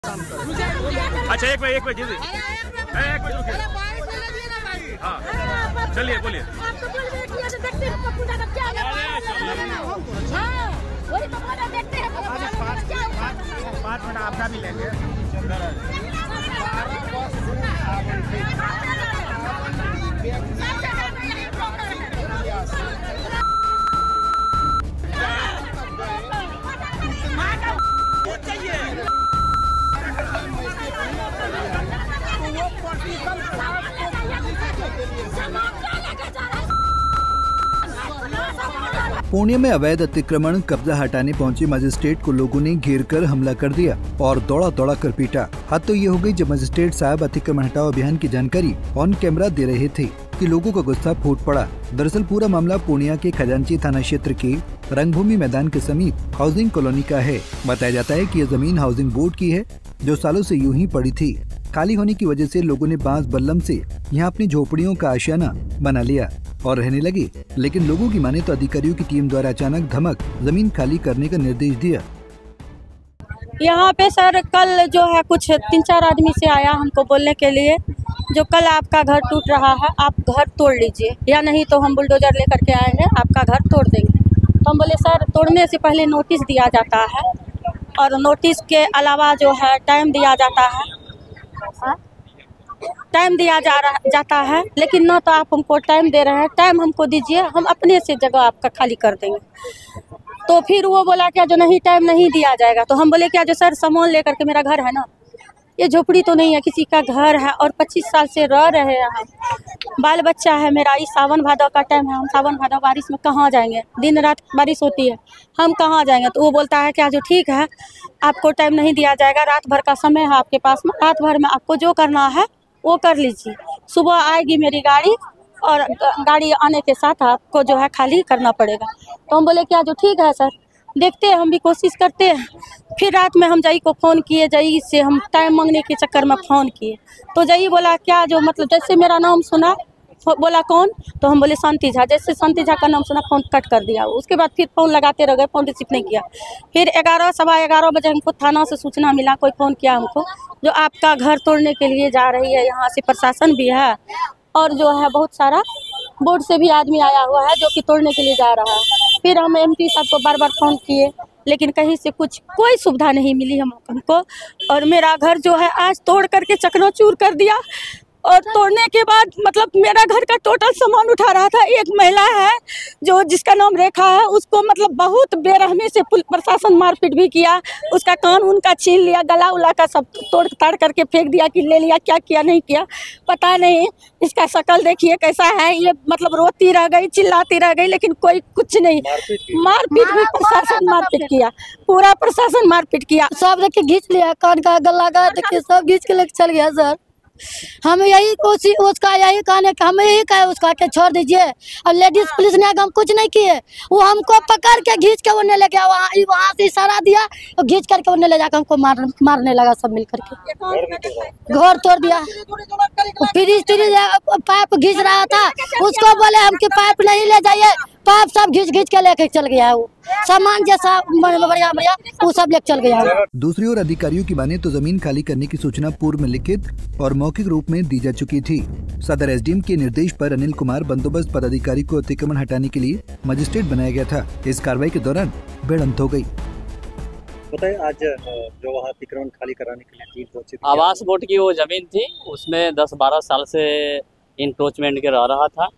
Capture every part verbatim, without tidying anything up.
अच्छा एक मिनट एक मिनट जी एक मिनट रुकिए। हाँ चलिए बोलिए। पाँच मिनट आपका भी लेंगे। पूर्णिया में अवैध अतिक्रमण कब्जा हटाने पहुंचे मजिस्ट्रेट को लोगों ने घेर कर हमला कर दिया और दौड़ा दौड़ा कर पीटा। हद तो ये हो गई जब मजिस्ट्रेट साहब अतिक्रमण हटाओ अभियान की जानकारी ऑन कैमरा दे रहे थे कि लोगों का गुस्सा फूट पड़ा। दरअसल पूरा मामला पूर्णिया के खजांची थाना क्षेत्र के रंगभूमि मैदान के समीप हाउसिंग कॉलोनी का है। बताया जाता है कि यह जमीन हाउसिंग बोर्ड की है जो सालों से यूं ही पड़ी थी। खाली होने की वजह से लोगों ने बांस बल्लम से यहाँ अपनी झोपड़ियों का आशियाना बना लिया और रहने लगे। लेकिन लोगों की माने तो अधिकारियों की टीम द्वारा अचानक धमक जमीन खाली करने का निर्देश दिया। यहाँ पे सर कल जो है कुछ तीन चार आदमी से आया हमको बोलने के लिए जो कल आपका घर टूट रहा है, आप घर तोड़ लीजिए या नहीं तो हम बुलडोजर लेकर के आएंगे, आपका घर तोड़ देंगे। तो हम बोले सर तोड़ने से पहले नोटिस दिया जाता है और नोटिस के अलावा जो है टाइम दिया जाता है टाइम दिया जा रहा जाता है लेकिन ना तो आप हमको टाइम दे रहे हैं। टाइम हमको दीजिए, हम अपने से जगह आपका खाली कर देंगे। तो फिर वो बोला क्या जो नहीं टाइम नहीं दिया जाएगा। तो हम बोले क्या जो सर सामान लेकर के मेरा घर है ना, ये झोपड़ी तो नहीं है, किसी का घर है और पच्चीस साल से रह रहे हैं हम, बाल बच्चा है मेरा। इस सावन भादव का टाइम है, हम सावन भादव बारिश में कहाँ जाएंगे, दिन रात बारिश होती है, हम कहाँ जाएंगे। तो वो बोलता है क्या जो ठीक है आपको टाइम नहीं दिया जाएगा, रात भर का समय है आपके पास में, रात भर में आपको जो करना है वो कर लीजिए, सुबह आएगी मेरी गाड़ी और गाड़ी आने के साथ आपको जो है खाली करना पड़ेगा। तो हम बोले क्या जो ठीक है सर देखते हैं, हम भी कोशिश करते हैं। फिर रात में हम जई को फ़ोन किए, जई से हम टाइम मांगने के चक्कर में फ़ोन किए तो जई बोला क्या जो मतलब जैसे मेरा नाम सुना बोला कौन, तो हम बोले शांति झा। जैसे शांति झा का नाम सुना फ़ोन कट कर दिया। उसके बाद फिर फ़ोन लगाते रह गए, फ़ोन रिसीव नहीं किया। फिर ग्यारह सवा ग्यारह बजे हमको थाना से सूचना मिला, कोई फ़ोन किया हमको जो आपका घर तोड़ने के लिए जा रही है, यहाँ से प्रशासन भी है और जो है बहुत सारा बोर्ड से भी आदमी आया हुआ है जो कि तोड़ने के लिए जा रहा है। फिर हम एमपी साहब को बार बार फ़ोन किए लेकिन कहीं से कुछ कोई सुविधा नहीं मिली हम हमको और मेरा घर जो है आज तोड़ करके चकनाचूर कर दिया। और तोड़ने के बाद मतलब मेरा घर का टोटल सामान उठा रहा था। एक महिला है जो जिसका नाम रेखा है, उसको मतलब बहुत बेरहमी से पुलिस प्रशासन मारपीट भी किया, उसका कान उनका छीन लिया, गला उला का सब तोड़ ताड़ करके फेंक दिया कि ले लिया, क्या किया नहीं किया पता नहीं। इसका शक्ल देखिए कैसा है, ये मतलब रोती रह गई, चिल्लाती रह गई लेकिन कोई कुछ नहीं। मारपीट भी प्रशासन मारपीट किया, पूरा प्रशासन मारपीट किया। सब देखिए घींच लिया, कान का गला का देखिए सब घींच के लेके चल गया सर। हम यही उसी उसका यही कहने हम यही कहे उसका के छोड़ दीजिए। और लेडीज पुलिस ने हम कुछ नहीं किए, वो हमको पकड़ के घींच के उन्हें ले गया, वहाँ वहाँ से इशारा दिया और घींच करके उन्हें ले जाकर हमको मार मारने लगा सब मिल करके। घर तोड़ दिया, फ्रिज फ्रिज पाइप घींच रहा था, उसको बोले हम कि पाइप नहीं ले जाइए, पाइप सब घींच घींच के लेके चल गया है। वो सामान जैसा बढ़िया बढ़िया वो सब लेके चल गया है। दूसरी ओर अधिकारियों की माने तो जमीन खाली करने की सूचना पूर्व में लिखित और मौखिक रूप में दी जा चुकी थी। सदर एसडीएम के निर्देश पर अनिल कुमार बंदोबस्त पदाधिकारी को अतिक्रमण हटाने के लिए मजिस्ट्रेट बनाया गया था। इस कार्रवाई के दौरान भिड़ंत हो गयी। बताइए आज जो वहाँ अतिक्रमण खाली कराने के लिए टीम पहुंची थी, आवास बोर्ड की वो जमीन थी, उसमें दस बारह साल से इंक्रोचमेंट के रह रहा था,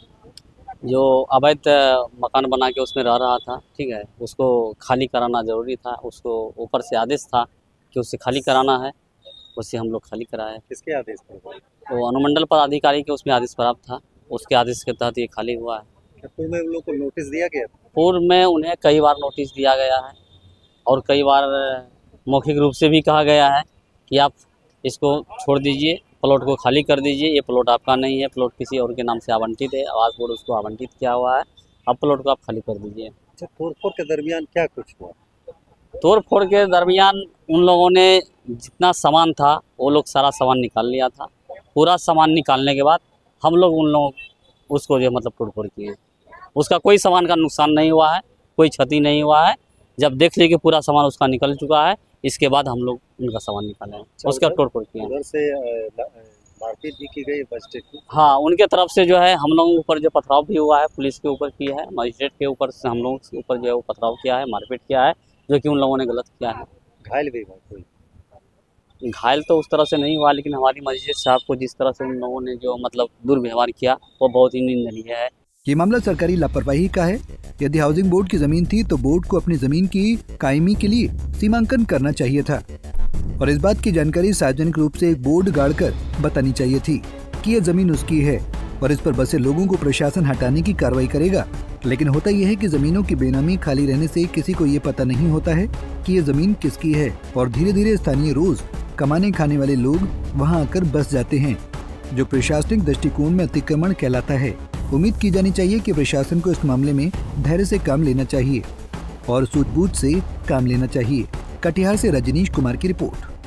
जो अवैध मकान बना के उसमें रह रहा था, ठीक है, उसको खाली कराना ज़रूरी था। उसको ऊपर से आदेश था कि उससे खाली कराना है, उससे हम लोग खाली कराए। किसके आदेश पर? वो अनुमंडल पदाधिकारी के उसमें आदेश प्राप्त था, उसके आदेश के तहत ये खाली हुआ है। पूर्व में उन लोगों को नोटिस दिया गया? पूर्व में उन्हें कई बार नोटिस दिया गया है और कई बार मौखिक रूप से भी कहा गया है कि आप इसको छोड़ दीजिए, प्लॉट को खाली कर दीजिए, ये प्लॉट आपका नहीं है, प्लॉट किसी और के नाम से आवंटित है, आवास बोर्ड उसको आवंटित किया हुआ है, अब प्लॉट को आप खाली कर दीजिए। अच्छा, तोड़फोड़ के दरमियान क्या कुछ हुआ? तोड़ फोड़ के दरमियान उन लोगों ने जितना सामान था वो लोग सारा सामान निकाल लिया था। पूरा सामान निकालने के बाद हम लोग उन लोगों उसको जो मतलब तोड़ फोड़ किए, उसका कोई सामान का नुकसान नहीं हुआ है, कोई क्षति नहीं हुआ है। जब देख लिए कि पूरा सामान उसका निकल चुका है, इसके बाद हम लोग उनका सामान निकाले हैं, उसका तोड़ फोड़ किया। उधर से अ, ला- अ, मारपीट भी की गई बस स्टैंड की। हाँ, उनके तरफ से जो है हम लोगों के ऊपर जो पथराव भी हुआ है, पुलिस के ऊपर किया है, मजिस्ट्रेट के ऊपर से हम लोगों के ऊपर जो है वो पथराव किया है, मारपीट किया है, जो कि उन लोगों ने गलत किया है। घायल भी हुआ कोई? घायल तो उस तरह से नहीं हुआ, लेकिन हमारी मजिस्ट्रेट साहब को जिस तरह से उन लोगों ने जो मतलब दुर्व्यवहार किया वो बहुत ही निंदनीय है। ये मामला सरकारी लापरवाही का है। यदि हाउसिंग बोर्ड की जमीन थी तो बोर्ड को अपनी जमीन की कायमी के लिए सीमांकन करना चाहिए था और इस बात की जानकारी सार्वजनिक रूप से एक बोर्ड गाड़कर बतानी चाहिए थी कि ये जमीन उसकी है और इस पर बसे लोगों को प्रशासन हटाने की कार्रवाई करेगा। लेकिन होता यह है कि जमीनों की बेनामी खाली रहने से किसी को ये पता नहीं होता है कि ये जमीन किसकी है और धीरे धीरे स्थानीय रोज कमाने खाने वाले लोग वहां आकर बस जाते हैं, जो प्रशासनिक दृष्टिकोण में अतिक्रमण कहलाता है। उम्मीद की जानी चाहिए कि प्रशासन को इस मामले में धैर्य से काम लेना चाहिए और सूझबूझ से काम लेना चाहिए। कटिहार से रजनीश कुमार की रिपोर्ट।